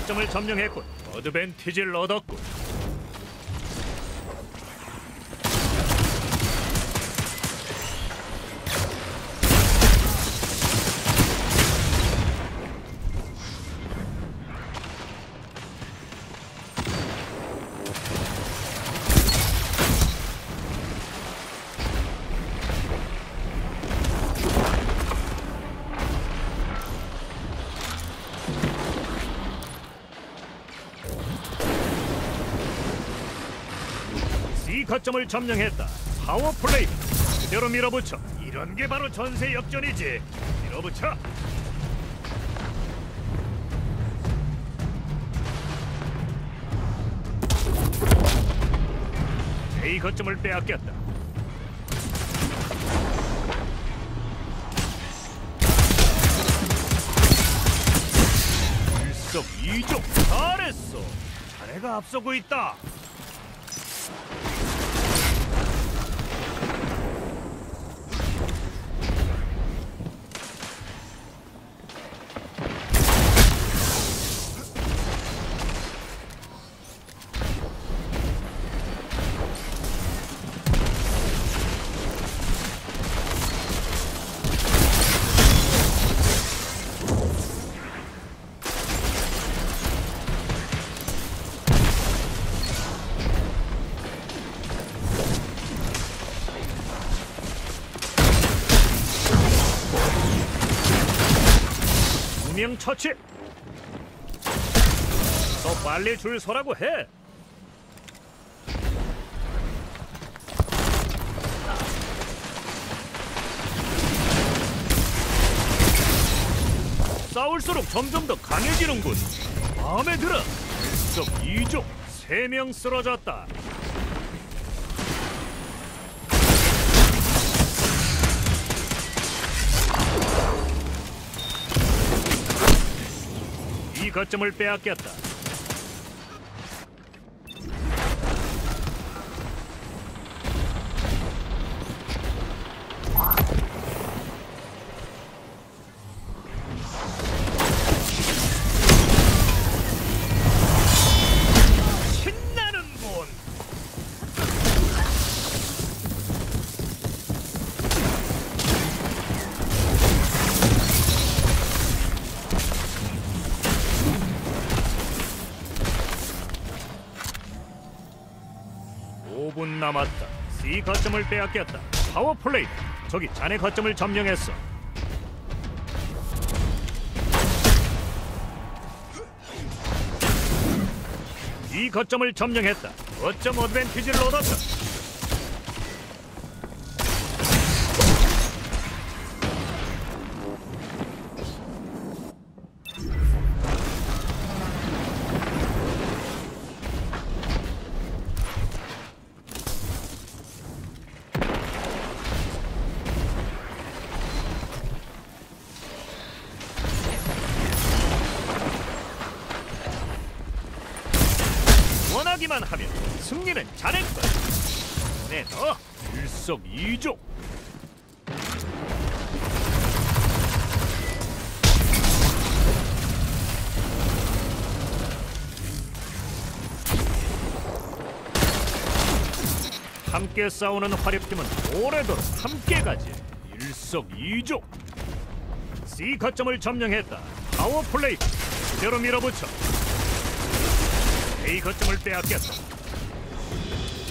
거점을 점령했군. 어드밴티지를 얻었군. C 거점을 점령했다. 파워플레이 그대로 밀어붙여. 이런 게 바로 전세 역전이지. 밀어붙여. A 거점을 빼앗겼다. 일석이조. 잘했어. 자네가 앞서고 있다. 명 처치. 더 빨리 줄 서라고 해. 싸울수록 점점 더 강해지는군. 마음에 들어. 일석이조. 3명 쓰러졌다. 이 거점을 빼앗겼다. 신나는군. 분 남았다. C 거점을 빼앗겼다. 파워플레이. 저기 자네 거점을 점령했어. 이 거점을 점령했다. 거점 어드밴티지를 얻었다. 원하기만 하면 승리는 자네 것. 네, 너 일석이조. 함께 싸우는 화력팀은 오래도록 함께 가지. 일석이조. C 거점을 점령했다. 파워플레이 그대로 밀어붙여. A 거점을 빼앗겼다.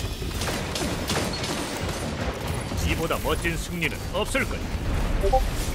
이보다 멋진 승리는 없을 거야.